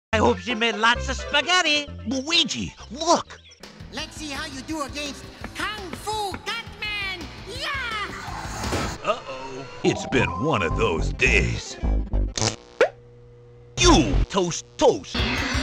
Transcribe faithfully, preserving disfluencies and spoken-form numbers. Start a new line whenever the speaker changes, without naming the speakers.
I hope she made lots of spaghetti.
Luigi, look!
Let's see how you do against Kung Fu Cutman! Yeah!
Uh-oh. It's been one of those days. You, Toast Toast.